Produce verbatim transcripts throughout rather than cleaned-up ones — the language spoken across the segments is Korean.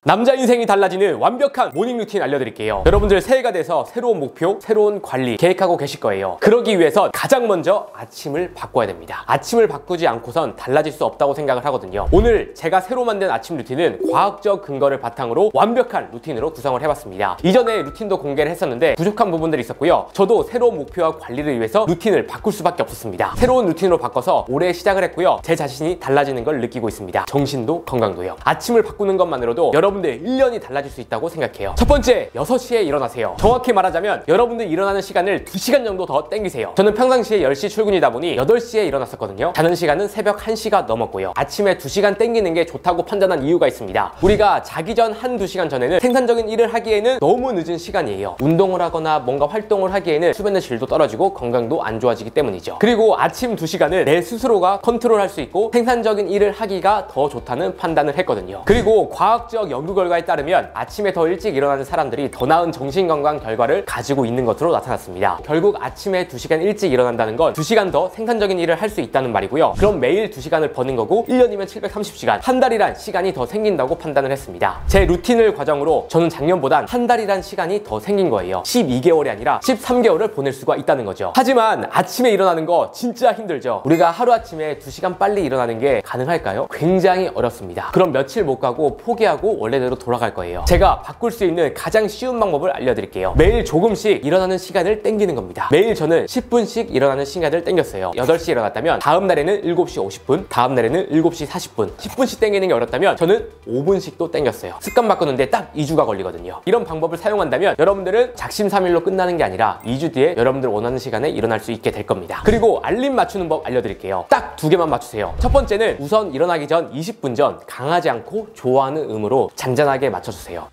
남자 인생이 달라지는 완벽한 모닝 루틴 알려드릴게요. 여러분들 새해가 돼서 새로운 목표, 새로운 관리 계획하고 계실 거예요. 그러기 위해서 가장 먼저 아침을 바꿔야 됩니다. 아침을 바꾸지 않고선 달라질 수 없다고 생각을 하거든요. 오늘 제가 새로 만든 아침 루틴은 과학적 근거를 바탕으로 완벽한 루틴으로 구성을 해봤습니다. 이전에 루틴도 공개를 했었는데 부족한 부분들이 있었고요. 저도 새로운 목표와 관리를 위해서 루틴을 바꿀 수밖에 없었습니다. 새로운 루틴으로 바꿔서 올해 시작을 했고요. 제 자신이 달라지는 걸 느끼고 있습니다. 정신도 건강도요. 아침을 바꾸는 것만으로도 여러분들 일 년이 달라질 수 있다고 생각해요. 첫 번째, 여섯 시에 일어나세요. 정확히 말하자면 여러분들 일어나는 시간을 두 시간 정도 더 땡기세요. 저는 평상시에 열 시 출근이다 보니 여덟 시에 일어났었거든요. 자는 시간은 새벽 한 시가 넘었고요. 아침에 두 시간 땡기는 게 좋다고 판단한 이유가 있습니다. 우리가 자기 전 한두 시간 전에는 생산적인 일을 하기에는 너무 늦은 시간이에요. 운동을 하거나 뭔가 활동을 하기에는 수면의 질도 떨어지고 건강도 안 좋아지기 때문이죠. 그리고 아침 두 시간은 내 스스로가 컨트롤할 수 있고 생산적인 일을 하기가 더 좋다는 판단을 했거든요. 그리고 과학적 연구 결과에 따르면 아침에 더 일찍 일어나는 사람들이 더 나은 정신건강 결과를 가지고 있는 것으로 나타났습니다. 결국 아침에 두 시간 일찍 일어난다는 건 두 시간 더 생산적인 일을 할 수 있다는 말이고요. 그럼 매일 두 시간을 버는 거고 일 년이면 칠백삼십 시간, 한 달이란 시간이 더 생긴다고 판단을 했습니다. 제 루틴을 과정으로 저는 작년보단 한 달이란 시간이 더 생긴 거예요. 십이 개월이 아니라 십삼 개월을 보낼 수가 있다는 거죠. 하지만 아침에 일어나는 거 진짜 힘들죠. 우리가 하루아침에 두 시간 빨리 일어나는 게 가능할까요? 굉장히 어렵습니다. 그럼 며칠 못 가고 포기하고 원래대로 돌아갈 거예요. 제가 바꿀 수 있는 가장 쉬운 방법을 알려드릴게요. 매일 조금씩 일어나는 시간을 땡기는 겁니다. 매일 저는 십 분씩 일어나는 시간을 땡겼어요. 여덟 시에 일어났다면 다음 날에는 일곱 시 오십 분, 다음 날에는 일곱 시 사십 분. 십 분씩 땡기는 게 어렵다면 저는 오 분씩도 땡겼어요. 습관 바꾸는데 딱 이 주가 걸리거든요. 이런 방법을 사용한다면 여러분들은 작심삼일로 끝나는 게 아니라 이 주 뒤에 여러분들 원하는 시간에 일어날 수 있게 될 겁니다. 그리고 알림 맞추는 법 알려드릴게요. 딱 두 개만 맞추세요. 첫 번째는 우선 일어나기 전 이십 분 전 강하지 않고 좋아하는 음으로 잔잔하게 맞춰주세요.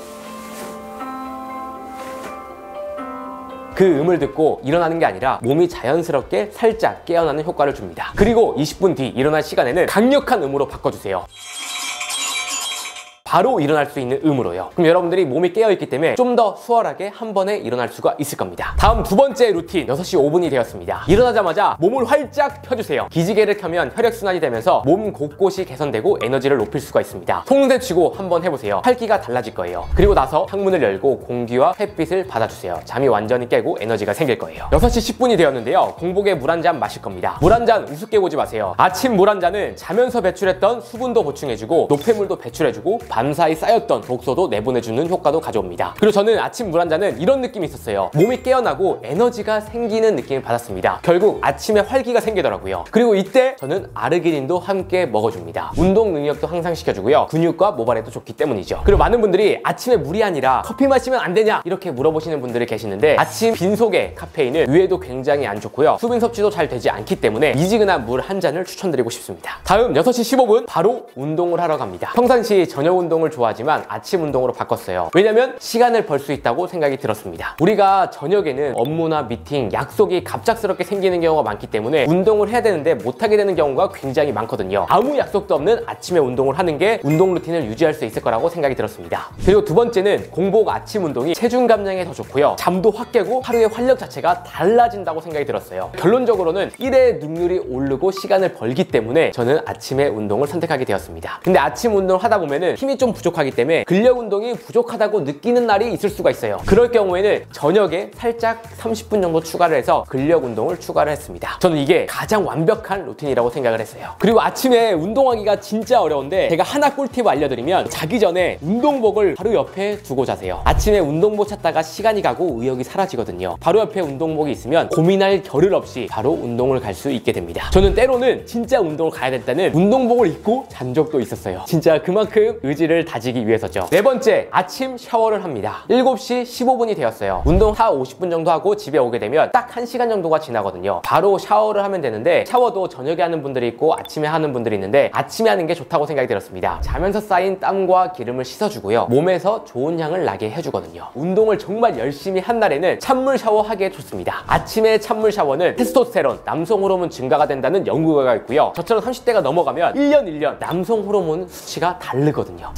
그 음을 듣고 일어나는 게 아니라 몸이 자연스럽게 살짝 깨어나는 효과를 줍니다. 그리고 이십 분 뒤 일어날 시간에는 강력한 음으로 바꿔주세요. 바로 일어날 수 있는 음으로요. 그럼 여러분들이 몸이 깨어있기 때문에 좀 더 수월하게 한 번에 일어날 수가 있을 겁니다. 다음 두 번째 루틴, 여섯 시 오 분이 되었습니다. 일어나자마자 몸을 활짝 펴주세요. 기지개를 켜면 혈액순환이 되면서 몸 곳곳이 개선되고 에너지를 높일 수가 있습니다. 통세 치고 한번 해보세요. 활기가 달라질 거예요. 그리고 나서 창문을 열고 공기와 햇빛을 받아주세요. 잠이 완전히 깨고 에너지가 생길 거예요. 여섯 시 십 분이 되었는데요. 공복에 물 한 잔 마실 겁니다. 물 한 잔 우습게 보지 마세요. 아침 물 한 잔은 자면서 배출했던 수분도 보충해주고 노폐물도 배출해주고 밤사이 쌓였던 독소도 내보내주는 효과도 가져옵니다. 그리고 저는 아침 물 한 잔은 이런 느낌이 있었어요. 몸이 깨어나고 에너지가 생기는 느낌을 받았습니다. 결국 아침에 활기가 생기더라고요. 그리고 이때 저는 아르기닌도 함께 먹어줍니다. 운동 능력도 향상시켜주고요. 근육과 모발에도 좋기 때문이죠. 그리고 많은 분들이 아침에 물이 아니라 커피 마시면 안 되냐 이렇게 물어보시는 분들이 계시는데 아침 빈속의 카페인은 위에도 굉장히 안 좋고요. 수분 섭취도 잘 되지 않기 때문에 미지근한 물 한 잔을 추천드리고 싶습니다. 다음 여섯 시 십오 분 바로 운동을 하러 갑니다. 평상시 저녁 운동을 좋아하지만 아침 운동으로 바꿨어요. 왜냐면 시간을 벌 수 있다고 생각이 들었습니다. 우리가 저녁에는 업무나 미팅, 약속이 갑작스럽게 생기는 경우가 많기 때문에 운동을 해야 되는데 못하게 되는 경우가 굉장히 많거든요. 아무 약속도 없는 아침에 운동을 하는 게 운동 루틴을 유지할 수 있을 거라고 생각이 들었습니다. 그리고 두 번째는 공복 아침 운동이 체중 감량에 더 좋고요. 잠도 확 깨고 하루의 활력 자체가 달라진다고 생각이 들었어요. 결론적으로는 일의 능률이 오르고 시간을 벌기 때문에 저는 아침에 운동을 선택하게 되었습니다. 근데 아침 운동을 하다 보면은 힘이 좀 부족하기 때문에 근력 운동이 부족하다고 느끼는 날이 있을 수가 있어요. 그럴 경우에는 저녁에 살짝 삼십 분 정도 추가를 해서 근력 운동을 추가를 했습니다. 저는 이게 가장 완벽한 루틴이라고 생각을 했어요. 그리고 아침에 운동하기가 진짜 어려운데 제가 하나 꿀팁 알려드리면 자기 전에 운동복을 바로 옆에 두고 자세요. 아침에 운동복 찾다가 시간이 가고 의욕이 사라지거든요. 바로 옆에 운동복이 있으면 고민할 겨를 없이 바로 운동을 갈 수 있게 됩니다. 저는 때로는 진짜 운동을 가야 됐다는 운동복을 입고 잔 적도 있었어요. 진짜 그만큼 의지를 다지기 위해서죠. 네 번째, 아침 샤워를 합니다. 일곱 시 십오 분이 되었어요. 운동 한 오십 분 정도 하고 집에 오게 되면 딱 한 시간 정도가 지나거든요. 바로 샤워를 하면 되는데 샤워도 저녁에 하는 분들이 있고 아침에 하는 분들이 있는데 아침에 하는 게 좋다고 생각이 들었습니다. 자면서 쌓인 땀과 기름을 씻어주고요. 몸에서 좋은 향을 나게 해주거든요. 운동을 정말 열심히 한 날에는 찬물 샤워하기에 좋습니다. 아침에 찬물 샤워는 테스토스테론, 남성 호르몬 증가가 된다는 연구 결과가 있고요. 저처럼 삼십 대가 넘어가면 일 년 일 년 남성 호르몬 수치가 다르거든요.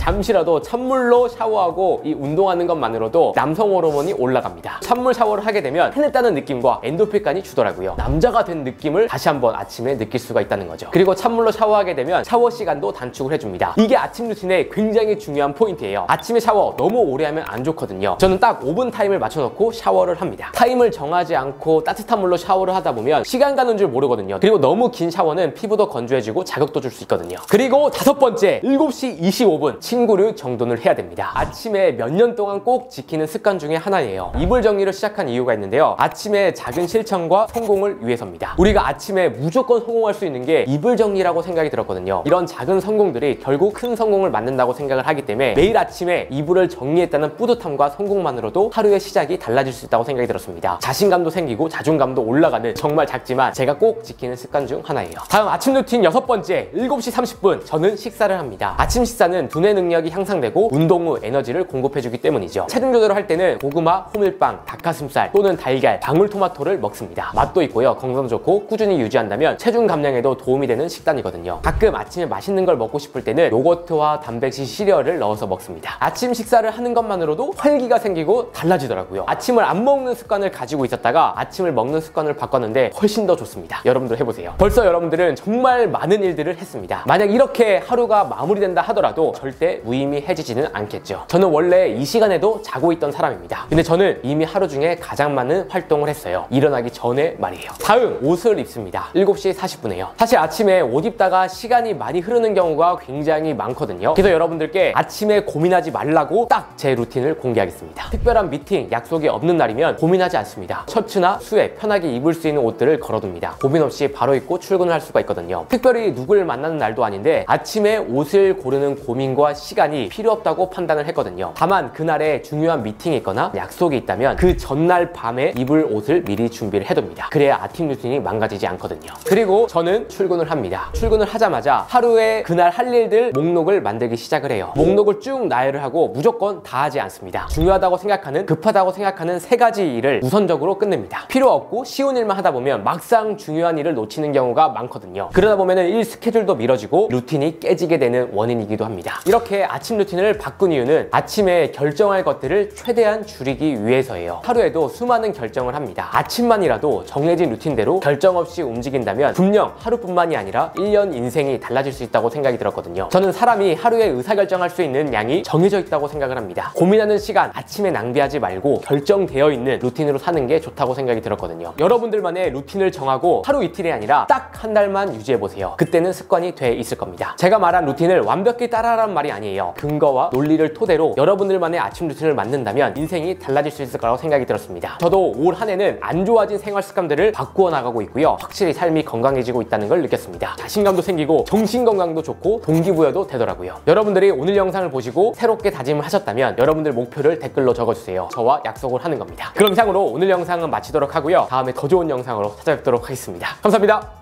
잠시라도 찬물로 샤워하고 이 운동하는 것만으로도 남성 호르몬이 올라갑니다. 찬물 샤워를 하게 되면 해냈다는 느낌과 엔도핀까지 주더라고요. 남자가 된 느낌을 다시 한번 아침에 느낄 수가 있다는 거죠. 그리고 찬물로 샤워하게 되면 샤워 시간도 단축을 해줍니다. 이게 아침 루틴의 굉장히 중요한 포인트예요. 아침에 샤워 너무 오래 하면 안 좋거든요. 저는 딱 오 분 타임을 맞춰놓고 샤워를 합니다. 타임을 정하지 않고 따뜻한 물로 샤워를 하다 보면 시간 가는 줄 모르거든요. 그리고 너무 긴 샤워는 피부도 건조해지고 자극도 줄 수 있거든요. 그리고 다섯 번째, 일곱 시 이십오 분 친구를 정돈을 해야 됩니다. 아침에 몇 년 동안 꼭 지키는 습관 중에 하나예요. 이불 정리를 시작한 이유가 있는데요. 아침에 작은 실천과 성공을 위해서입니다. 우리가 아침에 무조건 성공할 수 있는 게 이불 정리라고 생각이 들었거든요. 이런 작은 성공들이 결국 큰 성공을 만든다고 생각을 하기 때문에 매일 아침에 이불을 정리했다는 뿌듯함과 성공만으로도 하루의 시작이 달라질 수 있다고 생각이 들었습니다. 자신감도 생기고 자존감도 올라가는 정말 작지만 제가 꼭 지키는 습관 중 하나예요. 다음 아침 루틴 여섯 번째, 일곱 시 삼십 분 저는 식사를 합니다. 아침 식사는 두뇌 능력이 향상되고 운동 후 에너지를 공급해주기 때문이죠. 체중 조절을 할 때는 고구마, 호밀빵, 닭가슴살 또는 달걀, 방울토마토를 먹습니다. 맛도 있고요. 건강도 좋고 꾸준히 유지한다면 체중 감량에도 도움이 되는 식단이거든요. 가끔 아침에 맛있는 걸 먹고 싶을 때는 요거트와 단백질 시리얼을 넣어서 먹습니다. 아침 식사를 하는 것만으로도 활기가 생기고 달라지더라고요. 아침을 안 먹는 습관을 가지고 있었다가 아침을 먹는 습관을 바꿨는데 훨씬 더 좋습니다. 여러분들 해보세요. 벌써 여러분들은 정말 많은 일들을 했습니다. 만약 이렇게 하루가 마무리된다 하더라도 절대 무의미해지지는 않겠죠. 저는 원래 이 시간에도 자고 있던 사람입니다. 근데 저는 이미 하루 중에 가장 많은 활동을 했어요. 일어나기 전에 말이에요. 다음, 옷을 입습니다. 일곱 시 사십 분에요. 사실 아침에 옷 입다가 시간이 많이 흐르는 경우가 굉장히 많거든요. 그래서 여러분들께 아침에 고민하지 말라고 딱 제 루틴을 공개하겠습니다. 특별한 미팅, 약속이 없는 날이면 고민하지 않습니다. 셔츠나 수에 편하게 입을 수 있는 옷들을 걸어둡니다. 고민 없이 바로 입고 출근을 할 수가 있거든요. 특별히 누굴 만나는 날도 아닌데 아침에 옷을 고르는 고민과 시간이 필요 없다고 판단을 했거든요. 다만 그날에 중요한 미팅이 있거나 약속이 있다면 그 전날 밤에 입을 옷을 미리 준비를 해둡니다. 그래야 아침 루틴이 망가지지 않거든요. 그리고 저는 출근을 합니다. 출근을 하자마자 하루에 그날 할 일들 목록을 만들기 시작을 해요. 목록을 쭉 나열을 하고 무조건 다 하지 않습니다. 중요하다고 생각하는, 급하다고 생각하는 세 가지 일을 우선적으로 끝냅니다. 필요 없고 쉬운 일만 하다 보면 막상 중요한 일을 놓치는 경우가 많거든요. 그러다 보면 일 스케줄도 미뤄지고 루틴이 깨지게 되는 원인이기도 합니다. 이렇게 아침 루틴을 바꾼 이유는 아침에 결정할 것들을 최대한 줄이기 위해서예요. 하루에도 수많은 결정을 합니다. 아침만이라도 정해진 루틴대로 결정 없이 움직인다면 분명 하루뿐만이 아니라 일 년 인생이 달라질 수 있다고 생각이 들었거든요. 저는 사람이 하루에 의사결정할 수 있는 양이 정해져 있다고 생각을 합니다. 고민하는 시간 아침에 낭비하지 말고 결정되어 있는 루틴으로 사는 게 좋다고 생각이 들었거든요. 여러분들만의 루틴을 정하고 하루 이틀이 아니라 딱 한 달만 유지해보세요. 그때는 습관이 돼 있을 겁니다. 제가 말한 루틴을 완벽히 따라하라는 말이 아니에요. 근거와 논리를 토대로 여러분들만의 아침 루틴을 만든다면 인생이 달라질 수 있을 거라고 생각이 들었습니다. 저도 올 한 해는 안 좋아진 생활 습관들을 바꾸어 나가고 있고요. 확실히 삶이 건강해지고 있다는 걸 느꼈습니다. 자신감도 생기고 정신건강도 좋고 동기부여도 되더라고요. 여러분들이 오늘 영상을 보시고 새롭게 다짐을 하셨다면 여러분들 목표를 댓글로 적어주세요. 저와 약속을 하는 겁니다. 그럼 이상으로 오늘 영상은 마치도록 하고요. 다음에 더 좋은 영상으로 찾아뵙도록 하겠습니다. 감사합니다.